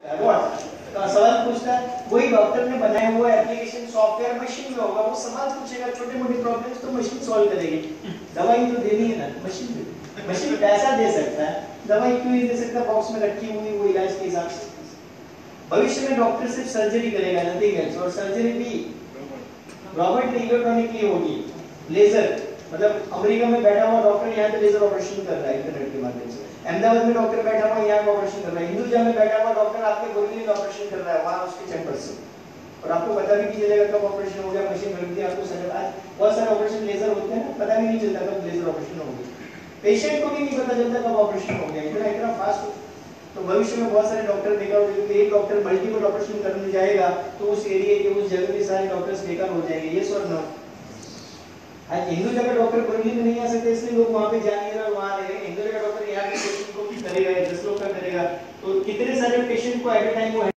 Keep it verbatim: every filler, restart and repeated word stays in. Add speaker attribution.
Speaker 1: What सवाल पूछता है, वही डॉक्टर ने बनाया हुआ एप्लीकेशन सॉफ्टवेयर मशीन में होगा, वो सवाल पूछेगा, छोटे मोटे प्रॉब्लम्स तो मशीन सॉल्व करेगी। दवाई तो देनी है ना, मशीन दे मशीन पैसा दे सकता है, दवाई क्यों नहीं दे सकता, बॉक्स में रखी हुई वो इलाज के हिसाब से। भविष्य में डॉक्टर सिर्फ सर्जरी करेगा, नथिंग एल्स, और सर्जरी भी रोबोट इलेक्ट्रॉनिकली होगी, लेजर, मतलब अमेरिका में बैठा हुआ डॉक्टर यहाँ पे लेजर ऑपरेशन कर रहा है इंटरनेट के माध्यम से, अहमदाबाद में डॉक्टर बैठा हुआ यहाँ पे ऑपरेशन कर रहा है, हिंदुजा में बैठा हुआ डॉक्टर आपके गोली में ऑपरेशन कर रहा है वहाँ उसके चैम्बर से, और आपको पता भी नहीं चलेगा कब ऑपरेशन हो गया, मशीन रख दी आपको सर। आज बहुत सारे ऑपरेशन लेजर होते हैं ना, पता भी नहीं चलता कब लेजर ऑपरेशन हो गया, पेशेंट को भी नहीं पता चलता कब ऑपरेशन हो गया, इतना इतना फास्ट। तो भविष्य में बहुत सारे डॉक्टर देखा होगा कि एक डॉक्टर मल्टीपल ऑपरेशन करने जाएगा तो उस एरिया के उस जगह के सारे डॉक्टर्स बेकार हो जाएंगे, ये और नो। आज हिंदू जगह डॉक्टर बरेली में नहीं आ सकते इसलिए लोग वहां पे जाएंगे और वहां रहेंगे, हिंदू जगह डॉक्टर यहाँ पे पेशेंट को भी करेगा, दस लोग का करेगा, तो कितने सारे पेशेंट को एट अ टाइम